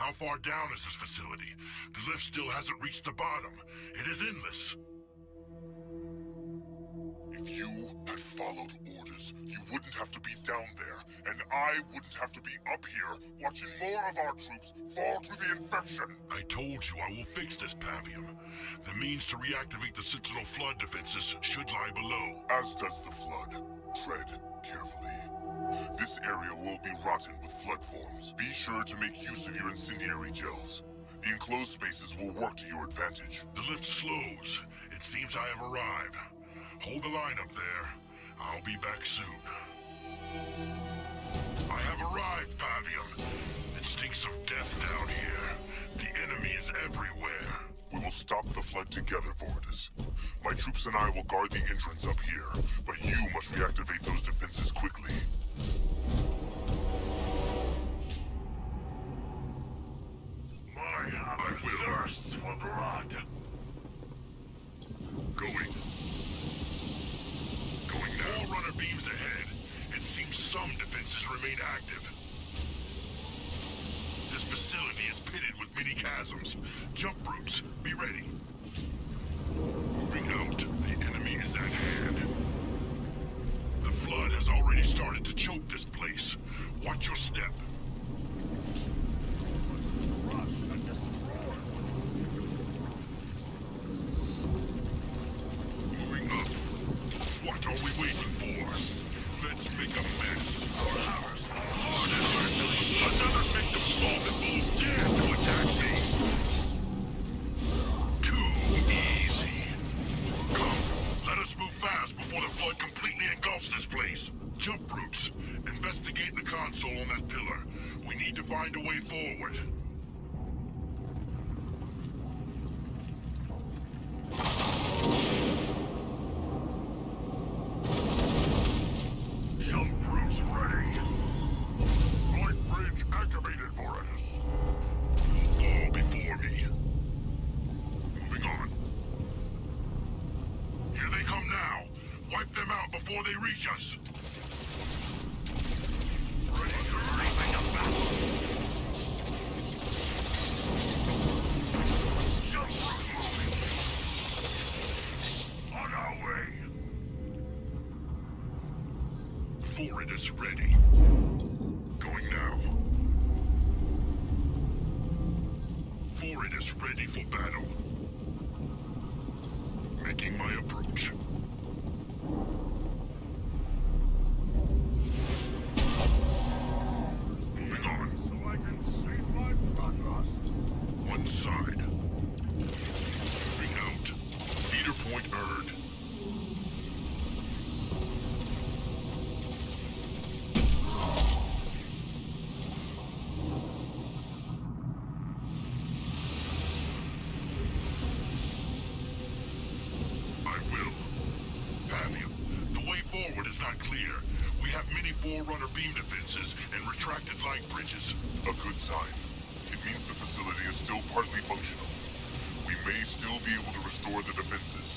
How far down is this facility? The lift still hasn't reached the bottom. It is endless. If you had followed orders, you wouldn't have to be down there, and I wouldn't have to be up here watching more of our troops fall to the infection. I told you I will fix this, Pavium. The means to reactivate the Citadel flood defenses should lie below. As does the flood. Tread carefully. This area will be rotten with flood forms. Be sure to make use of your incendiary gels. The enclosed spaces will work to your advantage. The lift slows. It seems I have arrived. Hold the line up there. I'll be back soon. I have arrived, Pavium. It stinks of death down here. The enemy is everywhere. We will stop the flood together, Voridus. My troops and I will guard the entrance up here, but you must reactivate those defenses quickly. My hammer thirsts for blood. Going now. All runner beams ahead. It seems some defenses remain active. This facility is pitted with many chasms. Jump routes, be ready. Moving out, the enemy is at hand. The flood has already started to choke this place. Watch your step. Rush and destroy. Moving up. What are we waiting for? Let's make a mess. Our hammers fall hard and merciless. Another victim fall that will dare to attack me. Too easy. Come, let us move fast before the flood completely engulfs this place. Jump routes. Investigate the console on that pillar. We need to find a way forward. Jump routes ready. Light bridge activated, Voridus. You'll fall before me. Moving on. Here they come now. Wipe them out before they reach us. Ready to reaping a battle. Jump route moving. On our way. Voridus ready. Going now. Voridus ready for battle. Making my approach. Moving on. So I can save my bloodlust. One side. Moving out. Leader point earned. I will. Pavium, the way forward is not clear. We have many Forerunner beam defenses and retracted light bridges. A good sign. It means the facility is still partly functional. We may still be able to restore the defenses.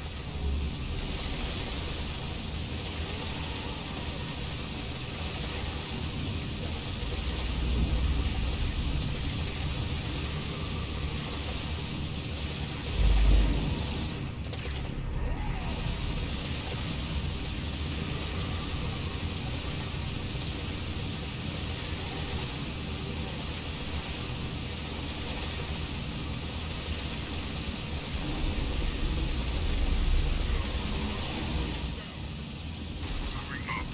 Moving up.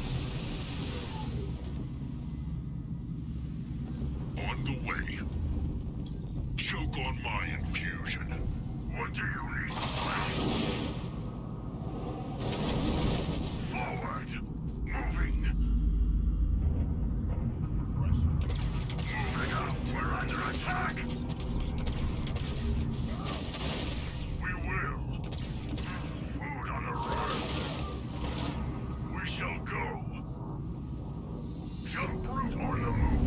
On the way. Choke on my infusion. What do you need? Forward. Moving. Moving out. We're under attack. We will. Food on the run. We shall go. Jump route on the move.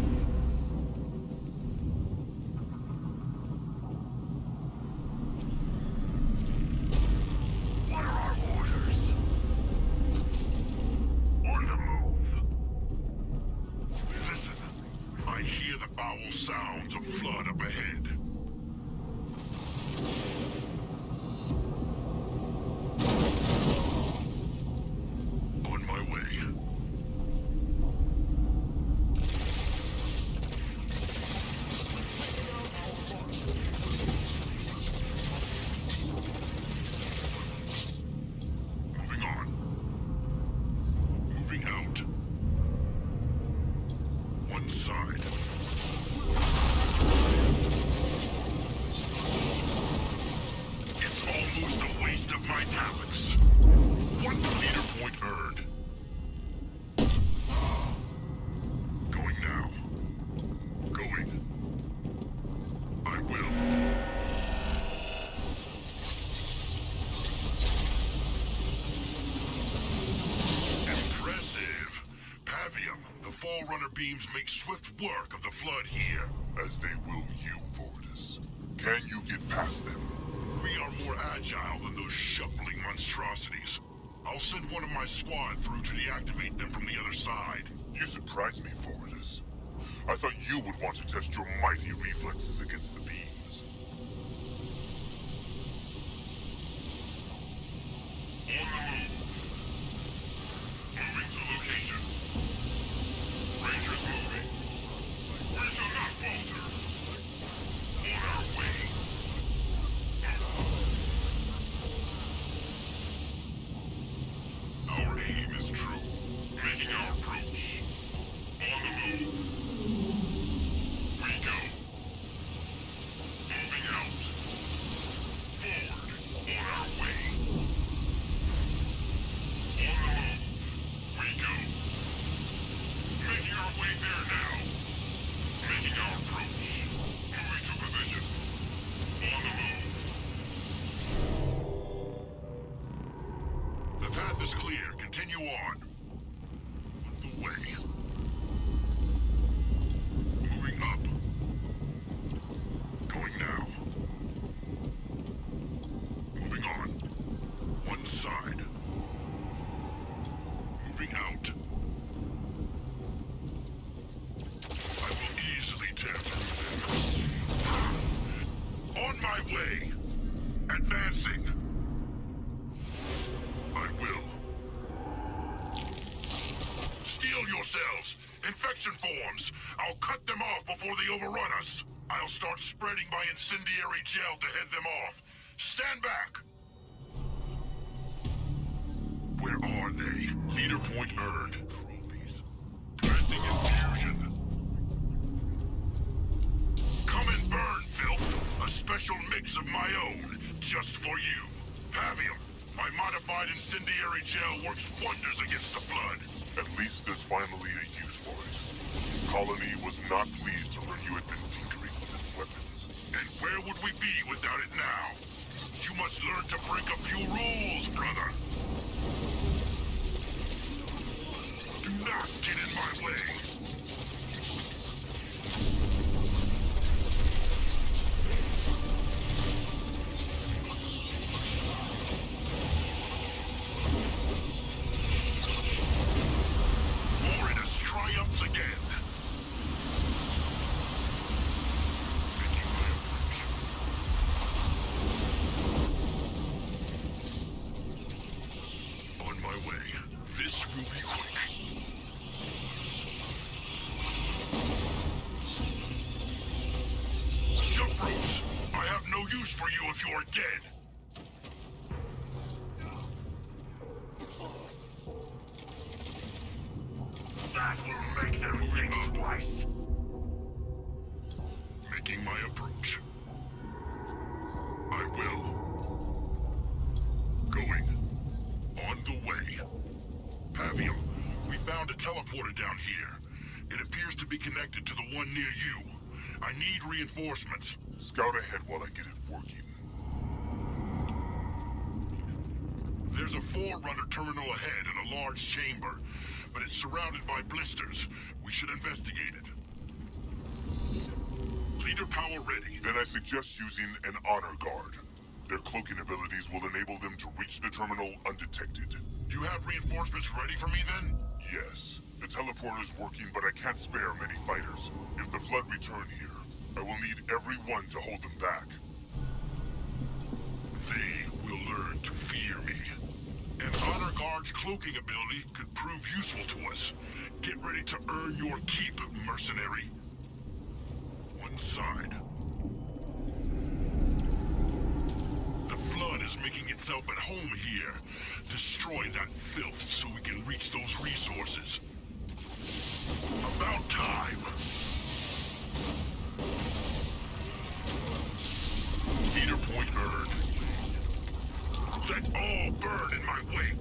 What are our orders? On the move. Listen, I hear the Foul sounds of flood up ahead. On my way. Moving on. Moving out. One side. It's almost a waste of my talents. One leader point earned. Going now. Going. I will. Impressive. Pavium, the Forerunner beams make swift work of the flood here. As they will you, Voridus. Can you get past them? We are more agile than those shuffling monstrosities. I'll send one of my squad through to deactivate them from the other side. You surprise me, Voridus. I thought you would want to test your mighty reflexes against the beams. On the move. Moving to location. Rangers moving. We shall not falter. On our way. Our aim is true. Making our approach. On the move. We go. Moving out. Forward. On our way. On the move. We go. Making our way there now. Making our approach. Moving to position. On the move. The path is clear. Continue on. On the way. Moving up. Going now. Moving on. One side. Moving out. I will easily tear through them. On my way. Advancing. I will. Steel yourselves. Infection forms. I'll cut them off before they overrun us. I'll start spreading my incendiary gel to head them off. Stand back. Where are they? Leader point earned. Trophies. Planting infusion. Come and burn, filth. A special mix of my own, just for you. Pavium, my modified incendiary gel works wonders against the flood. At least there's finally a use for it. Colony was not pleased to learn you had been tinkering with his weapons. And where would we be without it now? You must learn to break a few rules, brother. Do not get in my way. Voridus triumphs again. Making my approach. On my way. This will be quick. Jump ropes! I have no use for you if you are dead. That will make them think twice. Making my approach. I will. Going. On the way. Pavium, we found a teleporter down here. It appears to be connected to the one near you. I need reinforcements. Scout ahead while I get it working. There's a Forerunner terminal ahead in a large chamber, but it's surrounded by blisters. We should investigate it. Leader power ready. Then I suggest using an honor guard. Their cloaking abilities will enable them to reach the terminal undetected. You have reinforcements ready for me then? Yes. The teleporter teleporter's working, but I can't spare many fighters. If the Flood return here, I will need everyone to hold them back. They will learn to fear me. And Honor Guard's cloaking ability could prove useful to us. Get ready to earn your keep, mercenary. One side. The Flood is making itself at home here. Destroy that filth so we can reach those resources. About time. Leader point earned. Let all burn in my wake.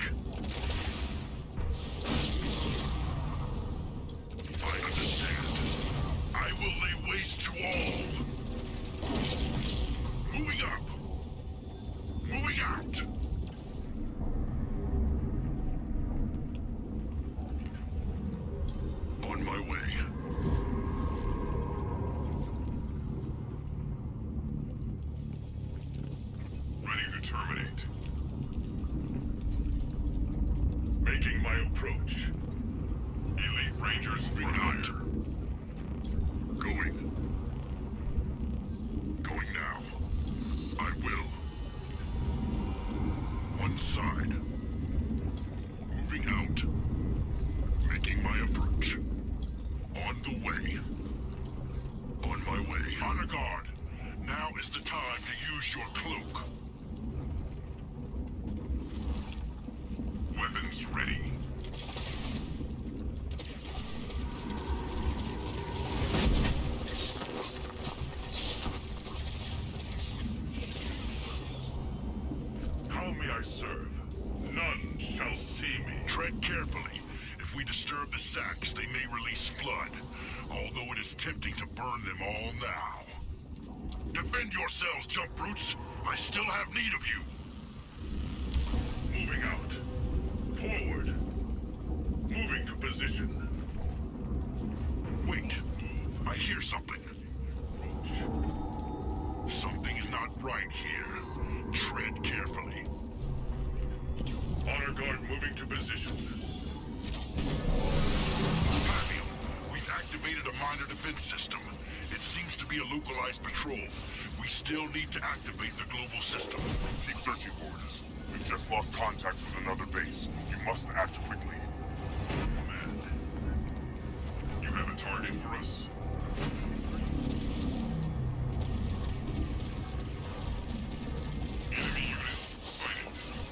I understand. I will lay waste to all. Moving up. Moving out. On my way. Ready to terminate. Making my approach. Elite Rangers for hire. Going. Going now. I will. One side. Moving out. Making my approach. On the way. On my way. Honor Guard. Now is the time to use your cloak. Weapons ready. How may I serve? None shall see me. Tread carefully. If we disturb the sacks, they may release Flood. Although it is tempting to burn them all now. Defend yourselves, jump brutes. I still have need of you. Moving out. Forward. Moving to position. Wait. I hear something. Something's not right here. Tread carefully. Honor Guard moving to position. Pavium, we've activated a minor defense system. It seems to be a localized patrol. We still need to activate the global system. Keep searching for us. We've just lost contact with another base. You must act quickly. Command. You have a target for us? Enemy units sighted.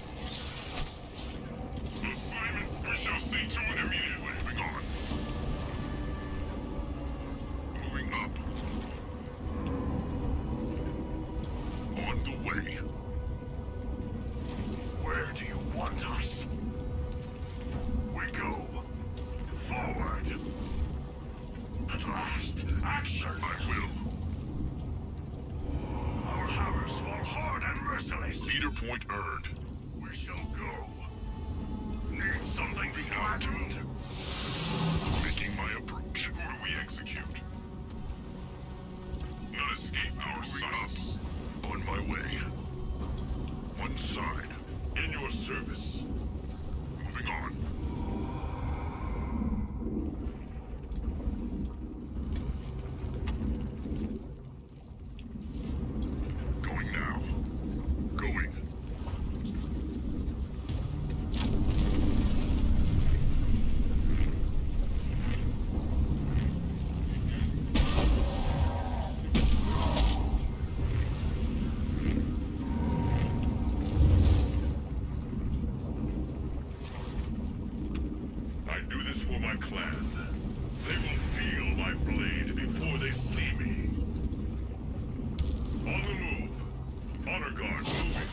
Assignment, we shall see to it immediately. Moving on. Moving up. On the way. Where do you want us? We go. Forward. At last, action! I will. Our hammers fall hard and merciless. Leader point earned. We shall go. Need something flattened. Making my approach. Who do we execute? None escape our Moving sights. up. On my way. One side. In your service. Moving on. Going now. Going. I do this for my clan. They will feel my blade before they see me. On the move. Honor Guard moving.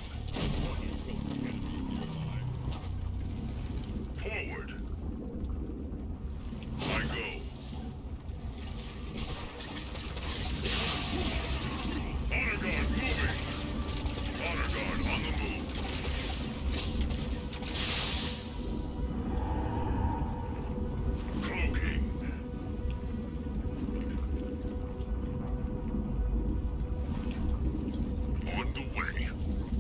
Forward. I go. Honor Guard moving. Honor Guard on the move. Cloaking. On the way.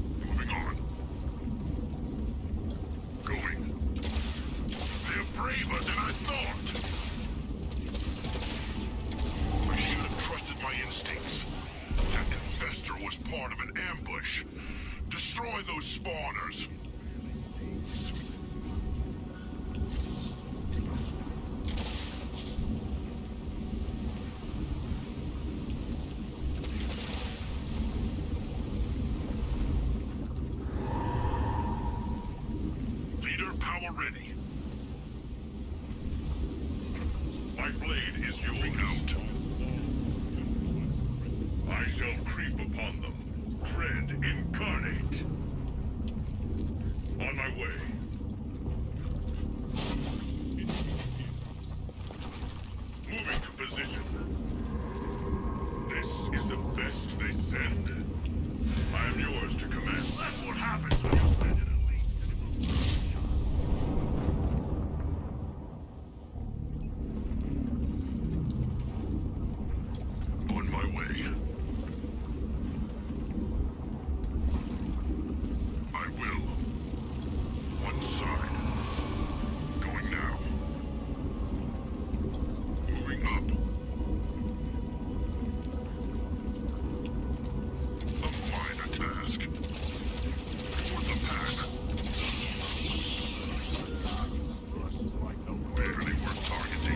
Power ready. My blade is yours. Out. I shall creep upon them. Dread incarnate. On my way. Moving to position. This is the best they send. I am yours to command. That's what happens when you send an elite. On my way. I will. One side. Going now. Moving up. A minor task. For the pack. Barely worth targeting.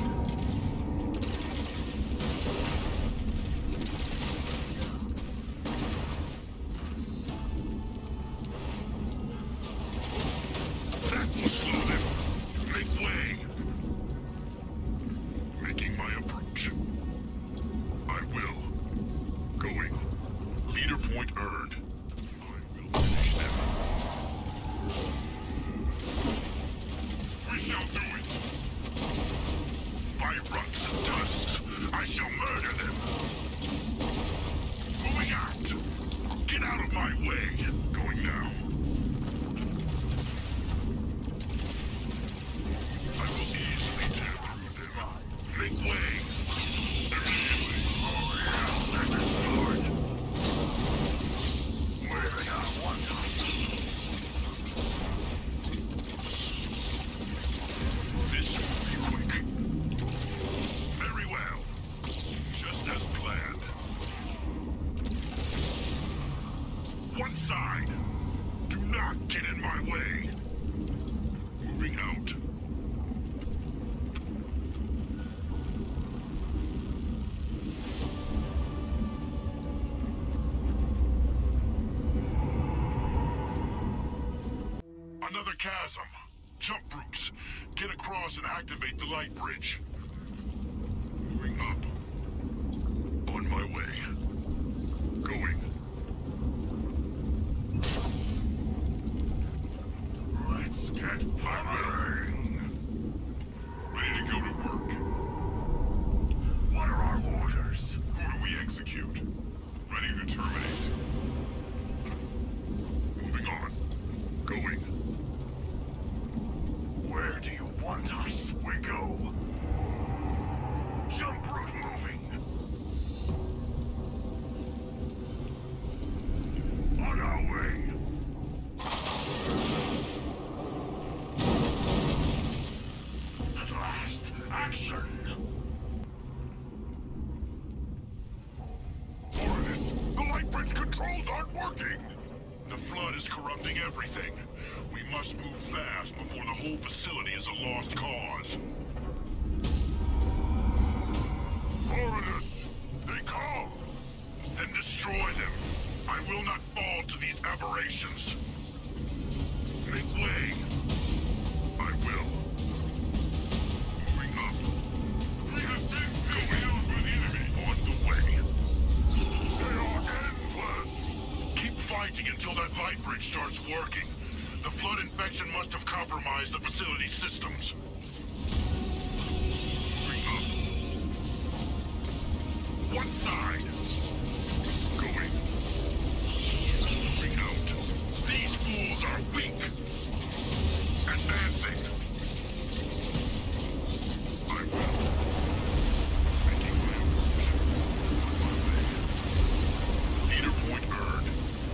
That will slow them. Make way. Making my approach. I will. Going. Leader point earned. I will finish them. We shall do it. By ruts and tusks, I shall murder them. Moving out. Get out of my way. Going now. I will easily tear through them. Make way. Immediately. Oh yeah, let us start. Where they are one time. This will be quick. Very well. Just as planned. One side. Do not get in my way. Moving out. Another chasm. Jump brutes. Get across and activate the light bridge. Moving up. On my way. Going. Let's get powering. Ready to go to work. What are our orders? Who do we execute? Ready to terminate. Moving on. Going. Where do you want us? We go. Jump route moving. On our way. At last, action. Horus, the light bridge controls aren't working. The flood is corrupting everything. We must move fast before the whole facility is a lost cause. Horus, they come. Then destroy them. I will not fall to these aberrations. Make way. I will. Moving up. We have been killed by the enemy. On the way. They are endless. Keep fighting until that light bridge starts working. The flood infection must have compromised the facility's systems. Bring up. One side. Going. Bring out. These fools are weak. Advancing. I will. Making my approach. On my way. Leader point earned.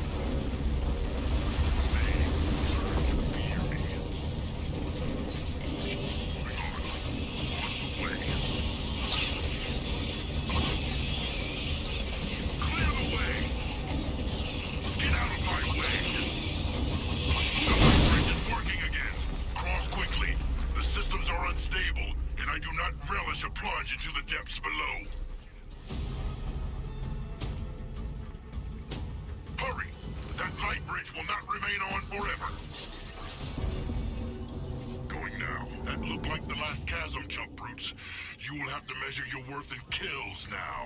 Unstable, and I do not relish a plunge into the depths below. Hurry! That light bridge will not remain on forever. Look like the last chasm, jump brutes. You will have to measure your worth in kills now.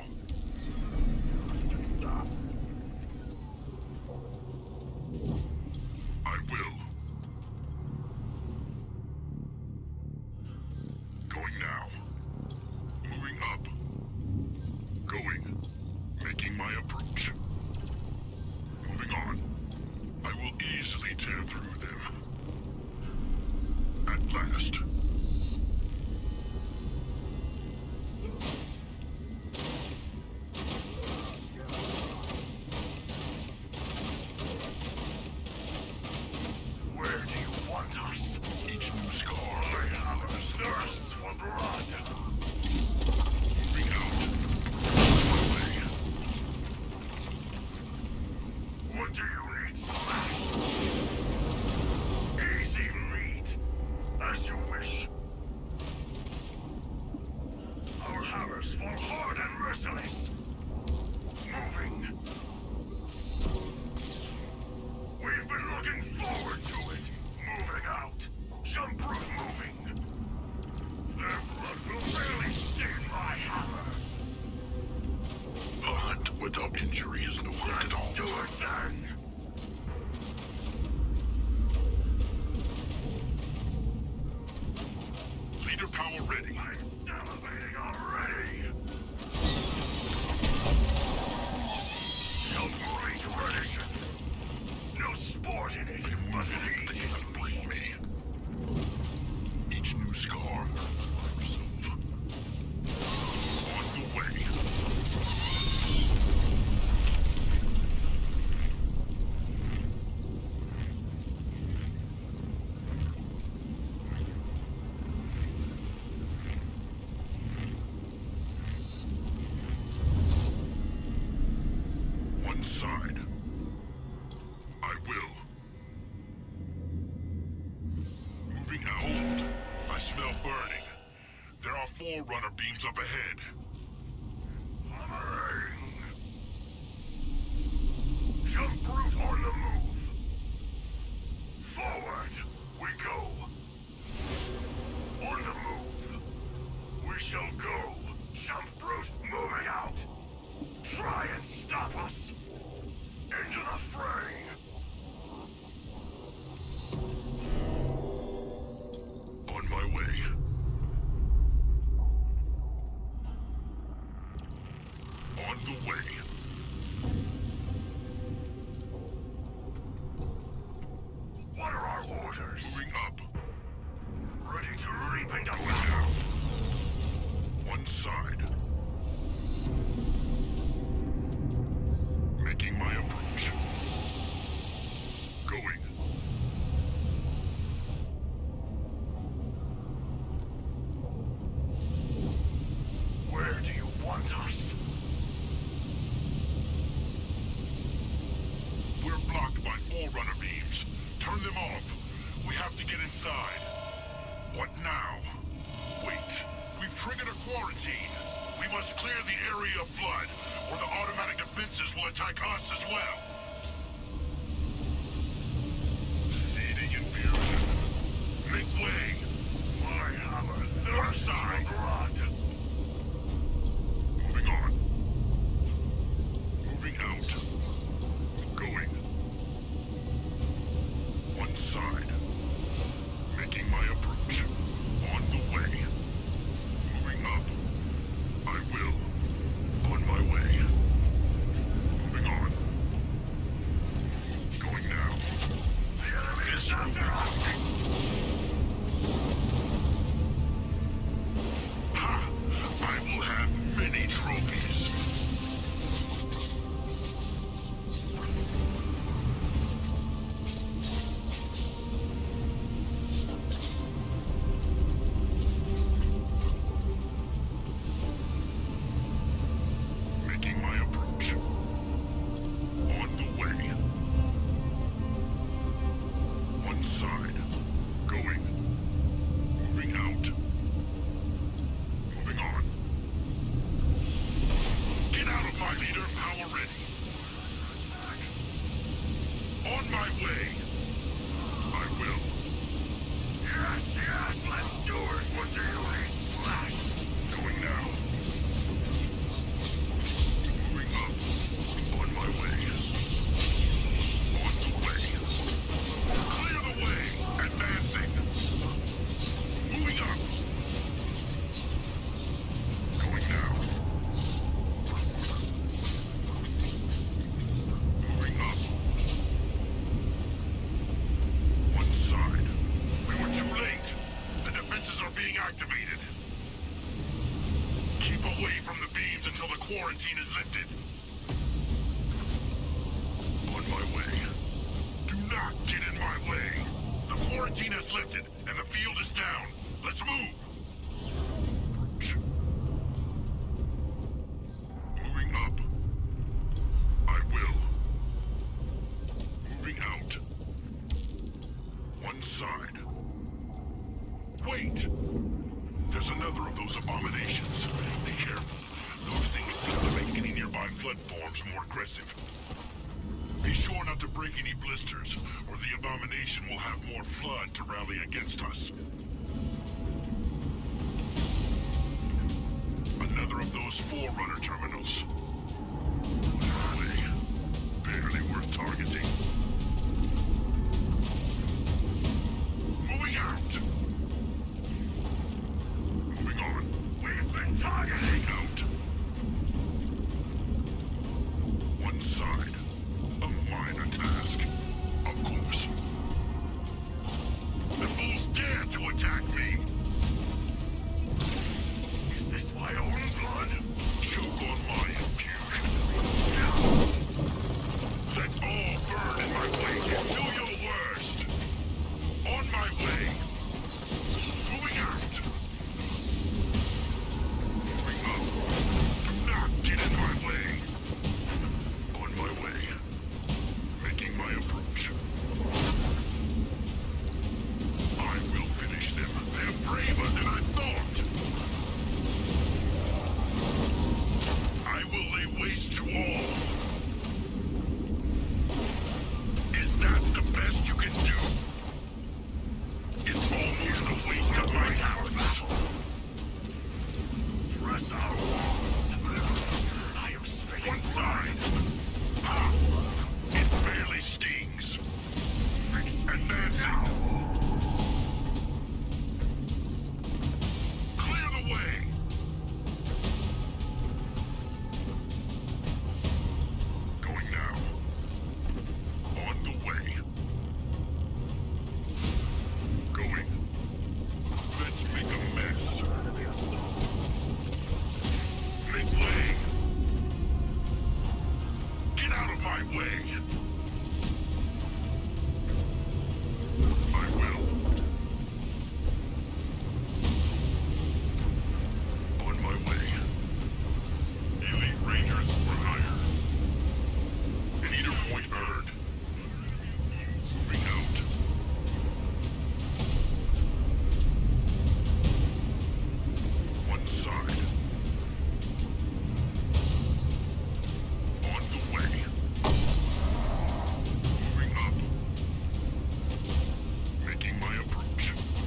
I will. Going now. Moving up. Going. Making my approach. Moving on. I will easily tear through them. At last. Where do you want us? Each new scar. My hammer thirsts for blood. Moving out. Away. What do you need smashed? Easy meat. As you wish. Our hammers fall hard and merciless. Moving. We've been looking forward to it. Moving out. Jump brute moving. Their blood will barely stain my hammer. A hunt without injury is no hunt at all. Let's do it then. Leader power ready. I'm salivating already. Jump brute ready. No sport in it. I'm moving, they cannot break me. Each new scar I resolve. On the way. One side. I will. Moving out. I smell burning. There are forerunner beams up ahead. Hammering. Jump brute on the move. Forward we go. On the move. We shall go. Jump brute moving out. Try and stop us. Into the fray. On my way. On the way. What are our orders? Moving up. Ready to leap into battle. One side. Making my approach. Going. Where do you want us? We're blocked by forerunner beams. Turn them off. We have to get inside. What now? Wait. We've triggered a quarantine. We must clear the area of flood, or the automatic defenses will attack us as well. Seeding infusion. Make way. My hammer thirsts for blood. Moving on. Moving out. Going. One side. Making my approach. On the way. Moving up. I will. On my way. Moving on. Going now. The enemy is after us. quarantine is lifted. On my way. Do not get in my way. The quarantine has lifted, and the field is down. Let's move. Moving up. I will. Moving out. One side. Wait! There's another of those abominations. Be careful. Those things seem to make any nearby flood forms more aggressive. Be sure not to break any blisters, or the abomination will have more flood to rally against us. Another of those Forerunner terminals. Way. Barely worth targeting. Moving out. Moving on. We've been targeting out. One side. A minor task. Of course. The fools dare to attack me. Is this my own blood? Choke on my infusion. Let all burn in my wake. Do your worst. On my way. Moving out. Moving up. Do not get in my way. On my way. Making my approach. I will finish them. They're braver than I thought. I will lay waste to all. Is that the best you can do? It's almost a waste of my talents. Press our walls. I am spitting one side. Ha! It barely stings. Advancing. Clear the way. Going now. On the way. Going. Let's make a mess. Make way. Get out of my way. I will. On my way. Elite Rangers for hire. Leader point earned. Moving out. One side. On the way. Moving up. Making my approach.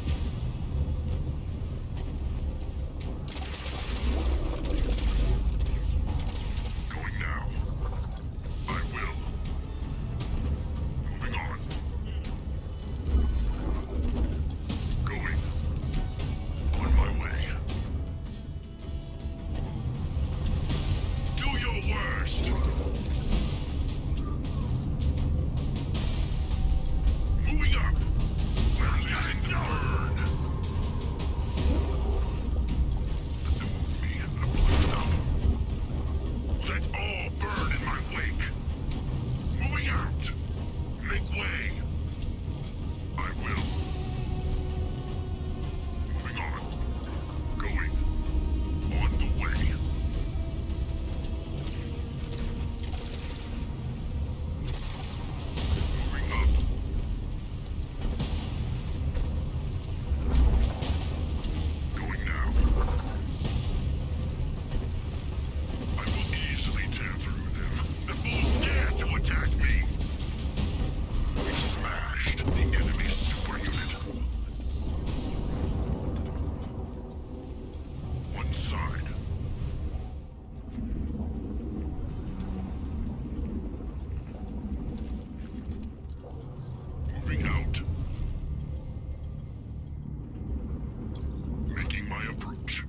Going now. I will. Moving on. Going. On my way. Do your worst. Moving up. Releasing the burn. Move me a place up. Let all burn in my wake. Moving out. Make way. I will. Moving on. Going. On the way. Moving up. Going now. I will easily tear through them. The fools dare to attack me. We've smashed the enemy's super unit. One side. Moving out. Making my approach.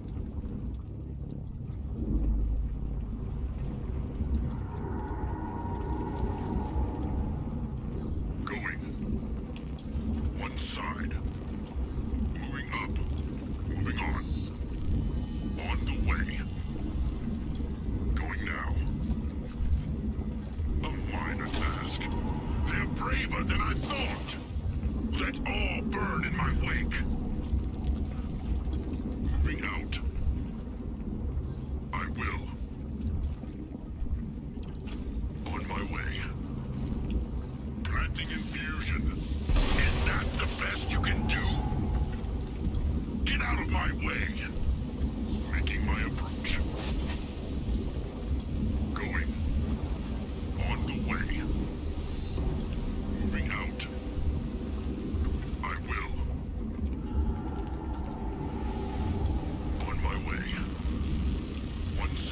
Going. One side. Moving up. Moving on. On the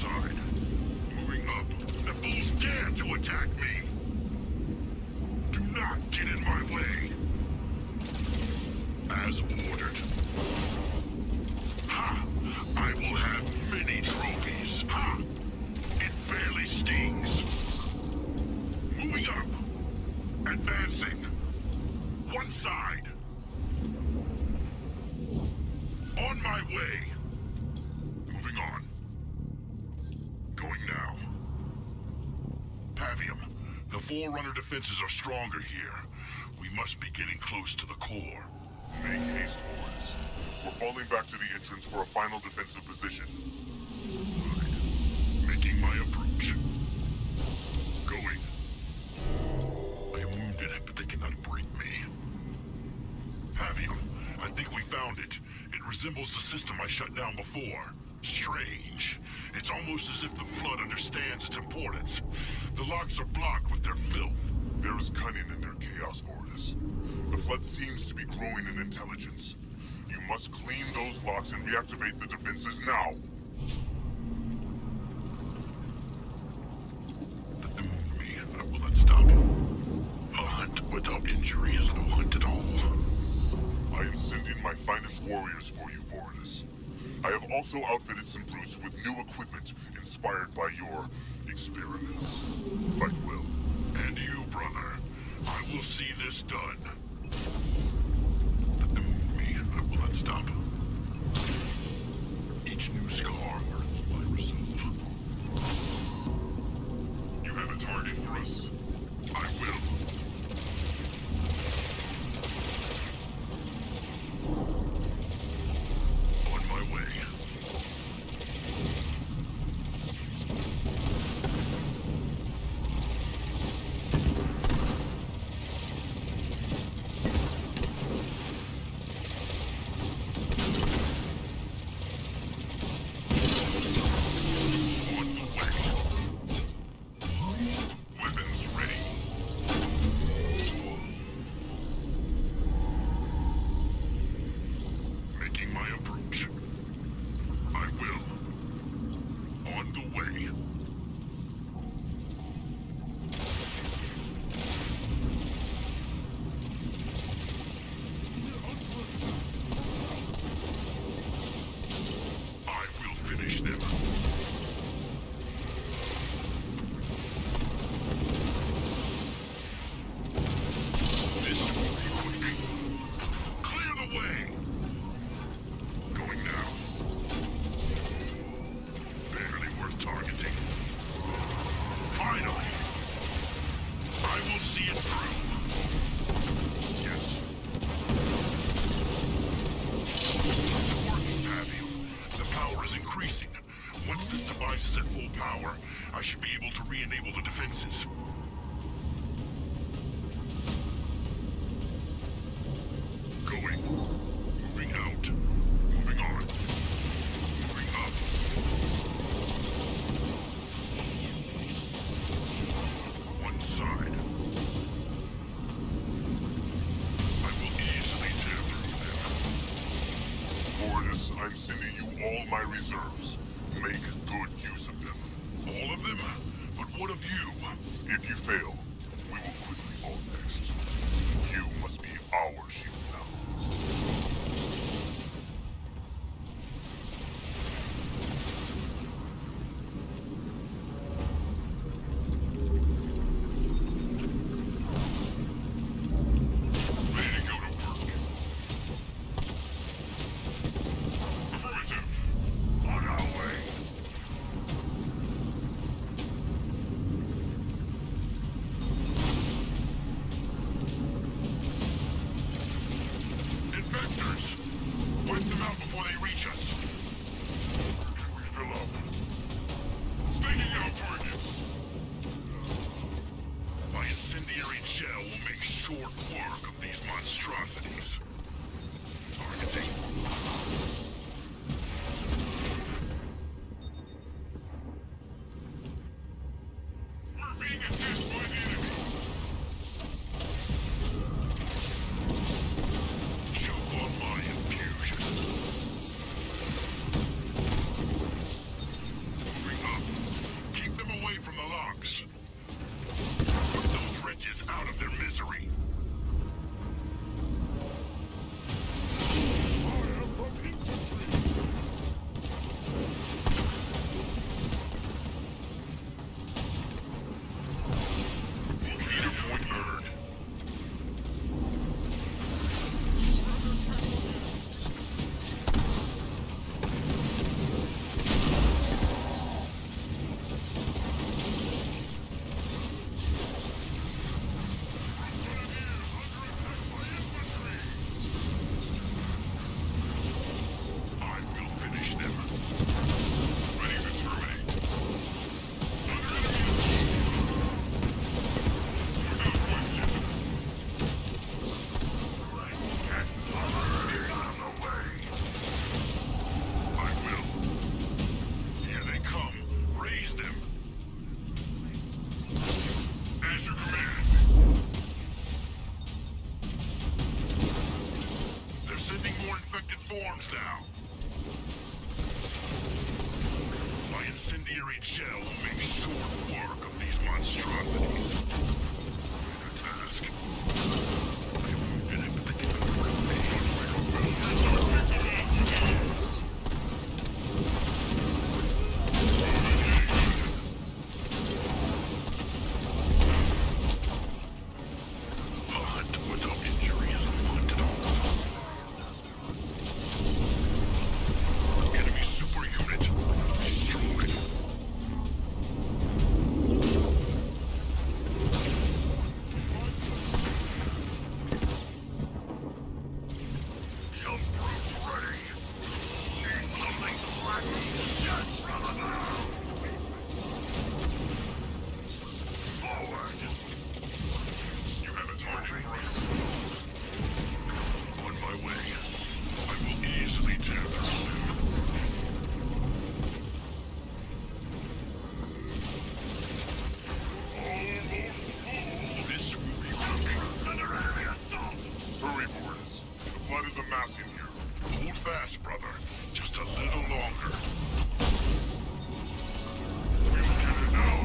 side. Moving up. The fools dare to attack me! Do not get in my way! As ordered. Ha! I will have many trophies. Ha! It barely stings. Moving up. Advancing. One side. On my way. Moving on. Going now. Pavium, the Forerunner defenses are stronger here. We must be getting close to the core. Make haste, boys. We're falling back to the entrance for a final defensive position. Making my approach. Going. I am wounded, but they cannot break me. Pavium, I think we found it. It resembles the system I shut down before. Strange. It's almost as if the Flood understands its importance. The locks are blocked with their filth. There is cunning in their chaos, Voridus. The Flood seems to be growing in intelligence. You must clean those locks and reactivate the defenses now. Let them wound me. I will not stop. A hunt without injury is no hunt at all. I am sending my finest warriors for you, Voridus. I have also outfitted some brutes with new equipment inspired by your experiments. Fight well. And you, brother. I will see this done. Let them wound me. I will not stop. Each new scar earns my resolve. You have a target for us? I will. On my way. I should be able to re-enable the defenses. Going. Moving out. Moving on. Moving up. One side. I will easily tear through them. Voridus, I'm sending you all my reserves. Make good use of them. All of them? But what of you? If you fail, we will quickly fall next. You must be our shield now. Ready to go to work. Affirmative. On our way. incendiary gel will make short work of these monstrosities. The task. I moved in a particular a hunt without injury is unwanted. Enemy super unit destroyed. Jump brutes ready. Need something flashy. Get from above. Forward. You have a target for us. On my way. I will easily tear through them. Almost full. This will be working. Under enemy assault. Hurry, Mortis. The flood is amassing here. Hold fast, brother. Just a little longer. We'll get it now.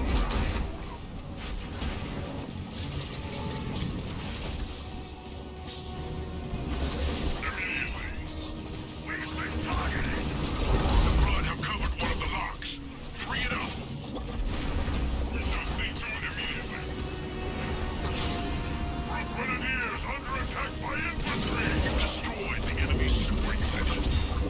Immediately. We've been targeted. The flood have covered one of the locks. Free it up. We'll see to it immediately. Brute Grenadiers under attack by infantry. You destroyed the enemy's super unit.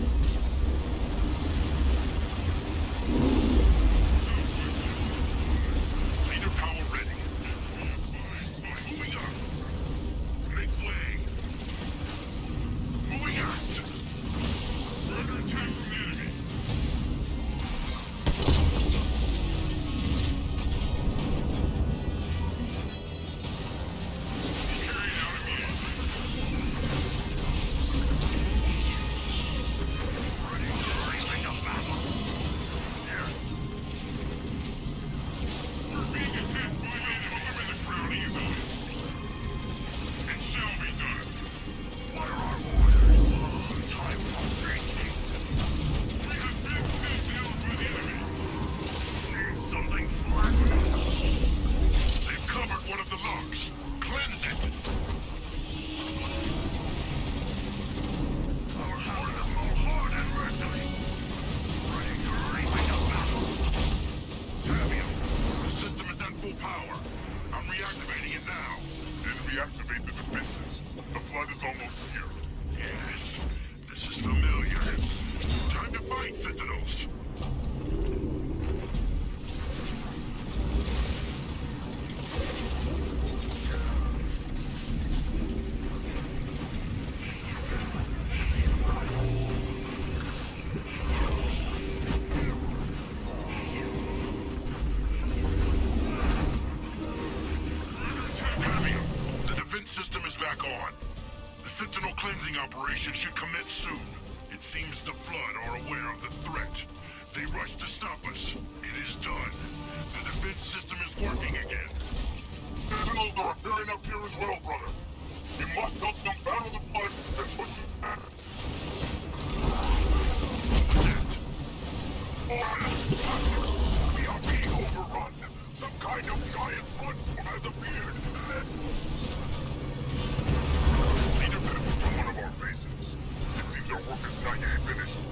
Leader power ready. Moving up. Make way. Moving out. We're under attack from the enemy. Carried out immediately. Ready to battle. Yes. We're being attacked by the enemy. Cover the ground easily. It shall be done. What are our orders? Time for feasting. We have been sent down by the enemy. Need something flattering. They've covered one of the locks. Cleanse it. Our howlers will hard and merciless. Ready to reap into battle. Damn you. The system is at full power. I'm reactivating it now. Then reactivate the defenses. The flood is almost here. Yes, this is familiar. Time to fight, Sentinels. Cavium, the defense system is back on. The Sentinel cleansing operation should commence soon. It seems the Flood are aware of the threat. They rush to stop us. It is done. The defense system is working again. Sentinels are appearing up here as well, brother. We must help them battle the flood and push it back. We are being overrun. Some kind of giant flood has appeared. Leader from one of our bases. It seems our work is not yet finished.